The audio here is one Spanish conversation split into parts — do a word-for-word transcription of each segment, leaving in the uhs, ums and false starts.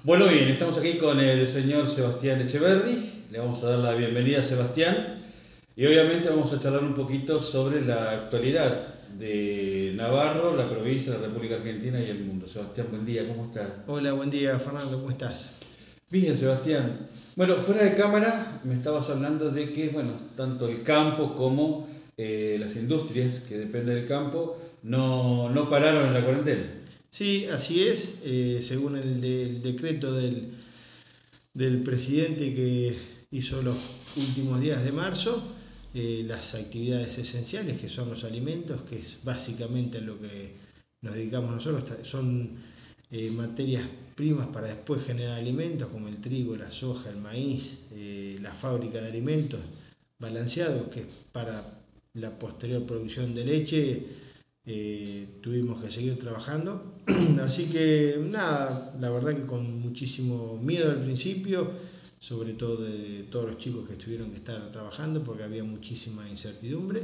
Bueno, bien, estamos aquí con el señor Sebastián Echeverri. Le vamos a dar la bienvenida a Sebastián y obviamente vamos a charlar un poquito sobre la actualidad de Navarro, la provincia, la República Argentina y el mundo. Sebastián, buen día, ¿cómo está? Hola, buen día, Fernando, ¿cómo estás? Bien, Sebastián. Bueno, fuera de cámara me estabas hablando de que, bueno, tanto el campo como eh, las industrias que dependen del campo no, no pararon en la cuarentena. Sí, así es, eh, según el, de- el decreto del, del presidente que hizo los últimos días de marzo, eh, las actividades esenciales, que son los alimentos, que es básicamente a lo que nos dedicamos nosotros, ta- son eh, materias primas para después generar alimentos, como el trigo, la soja, el maíz, eh, la fábrica de alimentos balanceados, que es para la posterior producción de leche. Eh, tuvimos que seguir trabajando. Así que nada, la verdad que con muchísimo miedo al principio, sobre todo de todos los chicos que tuvieron que estar trabajando, porque había muchísima incertidumbre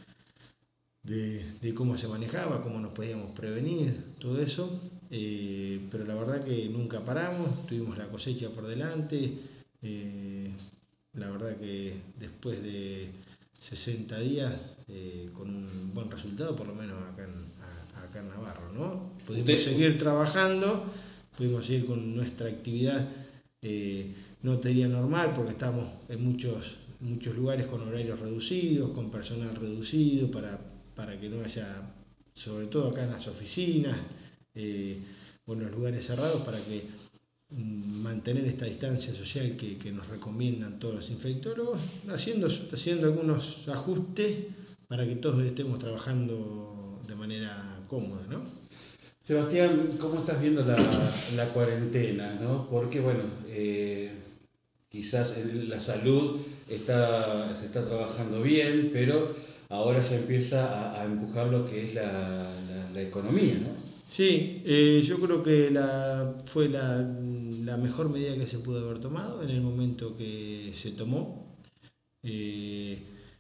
de, de cómo se manejaba, cómo nos podíamos prevenir, todo eso. Eh, pero la verdad que nunca paramos, tuvimos la cosecha por delante. eh, la verdad que después de sesenta días, eh, con un buen resultado, por lo menos acá en, a- acá en Navarro, ¿no? Pudimos Usted, seguir trabajando, pudimos seguir con nuestra actividad, eh, no te diría normal, porque estamos en muchos, muchos lugares con horarios reducidos, con personal reducido, para, para que no haya, sobre todo acá en las oficinas, eh, o en los lugares cerrados, para que mm, mantener esta distancia social que, que nos recomiendan todos los infectólogos, haciendo, haciendo algunos ajustes para que todos estemos trabajando de manera cómoda, ¿no? Sebastián, ¿cómo estás viendo la, la cuarentena, ¿no? Porque, bueno, eh, quizás en la salud está, se está trabajando bien, pero ahora ya empieza a, a empujar lo que es la, la- la economía, ¿no? Sí, eh, yo creo que la, fue la, la mejor medida que se pudo haber tomado en el momento que se tomó. Eh,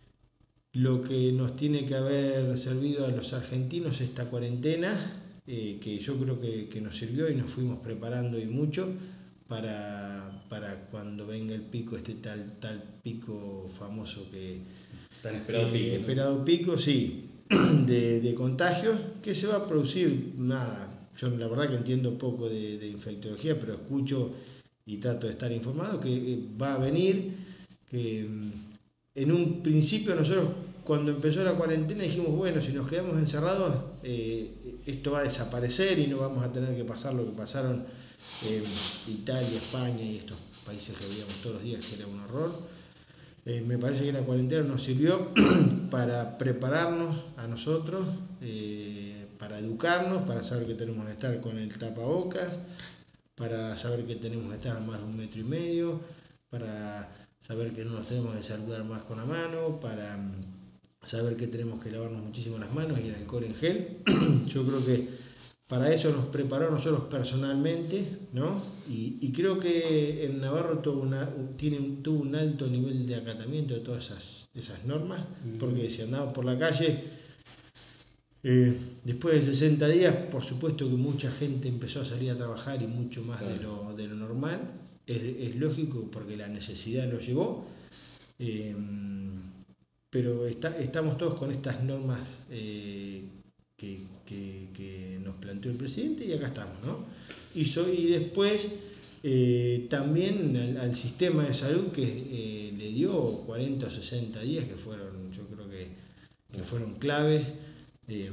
lo que nos tiene que haber servido a los argentinos esta cuarentena, eh, que yo creo que, que nos sirvió y nos fuimos preparando y mucho para, para cuando venga el pico, este tal, tal pico famoso que, Tan esperado que pico, ¿no? esperado pico, sí, de, de contagios, que se va a producir, nada, yo la verdad que entiendo poco de, de infectología, pero escucho y trato de estar informado que eh, va a venir, que mm, en un principio nosotros cuando empezó la cuarentena dijimos, bueno, si nos quedamos encerrados, eh, esto va a desaparecer y no vamos a tener que pasar lo que pasaron en Italia, España y estos países que veíamos todos los días, que era un horror. Eh, me parece que la cuarentena nos sirvió para prepararnos a nosotros, eh, para educarnos, para saber que tenemos que estar con el tapabocas, para saber que tenemos que estar a más de un metro y medio, para saber que no nos tenemos que saludar más con la mano, para mm, saber que tenemos que lavarnos muchísimo las manos y el alcohol en gel. Yo creo que para eso nos preparó a nosotros personalmente, ¿no? Y, y creo que en Navarro tuvo, una, tiene, tuvo un alto nivel de acatamiento de todas esas, esas normas, porque si andamos por la calle, eh, después de sesenta días, por supuesto que mucha gente empezó a salir a trabajar y mucho más de Claro. lo, de lo normal. Es, es lógico porque la necesidad lo llevó. Eh, pero está, estamos todos con estas normas eh, que, que, que nos planteó el presidente y acá estamos, ¿no? Y, so, y después eh, también al, al sistema de salud que eh, le dio cuarenta o sesenta días que fueron, yo creo que, que fueron claves eh,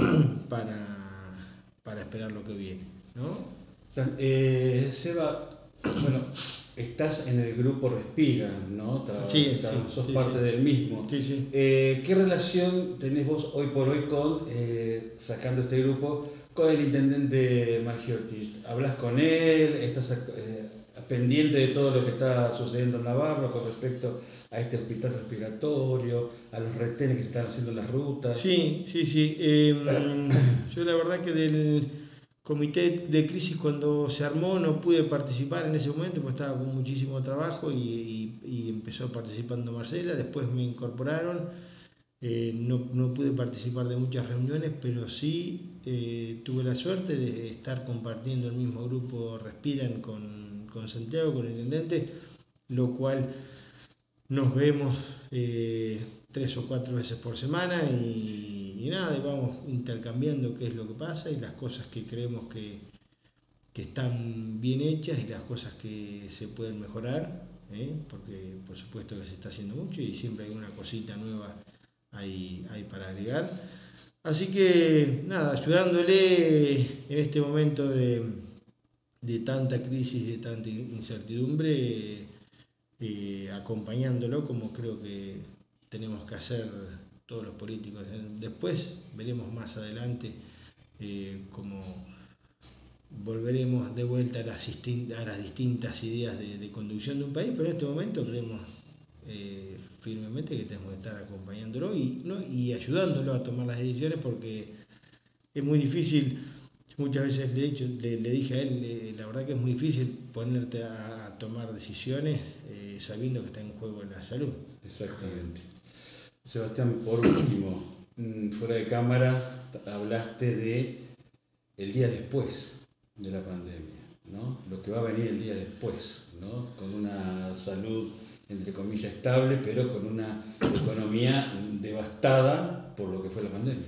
para, para esperar lo que viene, ¿no? O sea, eh, Seba, bueno, estás en el grupo Respira, ¿no? Tra- Sí, tra- sí, sos sí, parte sí, del mismo. sí, sí. Eh, ¿qué relación tenés vos hoy por hoy con, eh, sacando este grupo, con el intendente Maggiotti? ¿Hablas con él? ¿Estás eh, pendiente de todo lo que está sucediendo en Navarro con respecto a este hospital respiratorio, a los retenes que se están haciendo en las rutas? Sí, sí, sí. Eh, yo la verdad que del comité de crisis cuando se armó no pude participar en ese momento porque estaba con muchísimo trabajo y, y- y empezó participando Marcela, después me incorporaron. Eh, no, no pude participar de muchas reuniones, pero sí eh, tuve la suerte de estar compartiendo el mismo grupo Respiran con, con Santiago, con el intendente, lo cual nos vemos eh, tres o cuatro veces por semana y, y nada, y vamos intercambiando qué es lo que pasa y las cosas que creemos que, que están bien hechas y las cosas que se pueden mejorar, ¿eh? Porque por supuesto que se está haciendo mucho y siempre hay una cosita nueva ahí, ahí para agregar. Así que nada, ayudándole en este momento de, de tanta crisis, de tanta incertidumbre, eh, acompañándolo como creo que tenemos que hacer todos los políticos. Después veremos más adelante eh, cómo volveremos de vuelta a las, a las distintas ideas de, de conducción de un país, pero en este momento creemos eh, firmemente que tenemos que estar acompañándolo y, ¿no? y ayudándolo a tomar las decisiones, porque es muy difícil. Muchas veces le, he dicho, le, le dije a él, eh, la verdad que es muy difícil ponerte a, a tomar decisiones eh, sabiendo que está en juego la salud. Exactamente. Sebastián, por último, fuera de cámara hablaste de el día después de la pandemia, ¿no? Lo que va a venir el día después, ¿no? Con una salud entre comillas estable, pero con una economía devastada por lo que fue la pandemia.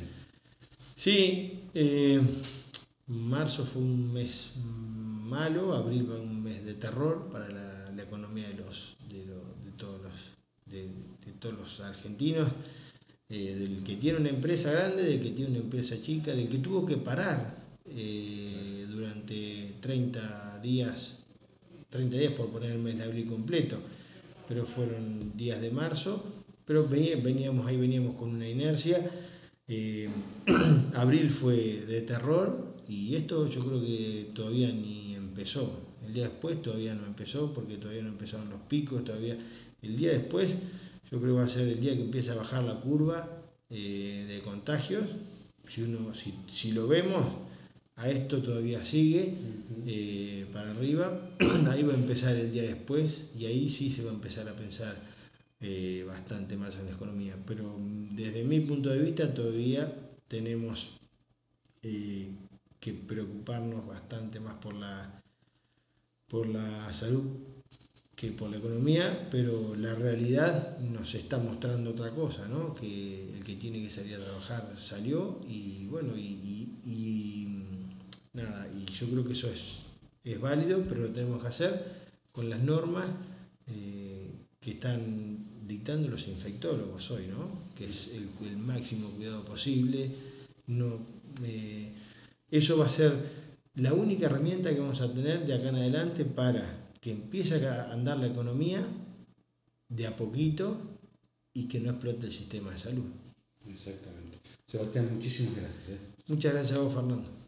Sí, eh, marzo fue un mes malo, abril fue un mes de terror para la, la economía de los de, lo, de todos los de, de todos los argentinos, eh, del que tiene una empresa grande, del que tiene una empresa chica, del que tuvo que parar eh, durante treinta días, treinta días por poner el mes de abril completo, pero fueron días de marzo, pero veníamos ahí veníamos con una inercia. Eh, abril fue de terror y esto yo creo que todavía ni empezó. El día después todavía no empezó porque todavía no empezaron los picos, todavía el día después yo creo que va a ser el día que empieza a bajar la curva eh, de contagios. Si uno si, si lo vemos, a esto todavía sigue eh, para arriba, ahí va a empezar el día después y ahí sí se va a empezar a pensar eh, bastante más en la economía, pero desde mi punto de vista todavía tenemos eh, que preocuparnos bastante más por la, por la salud que por la economía, pero la realidad nos está mostrando otra cosa, ¿no? Que el que tiene que salir a trabajar salió y bueno, y, y, y nada, y yo creo que eso es, es válido, pero lo tenemos que hacer con las normas eh, que están dictando los infectólogos hoy, ¿no? Que es el, el máximo cuidado posible. No, eh, eso va a ser la única herramienta que vamos a tener de acá en adelante para que empiece a andar la economía de a poquito y que no explote el sistema de salud. Exactamente. Sebastián, muchísimas gracias. ¿eh? Muchas gracias a vos, Fernando.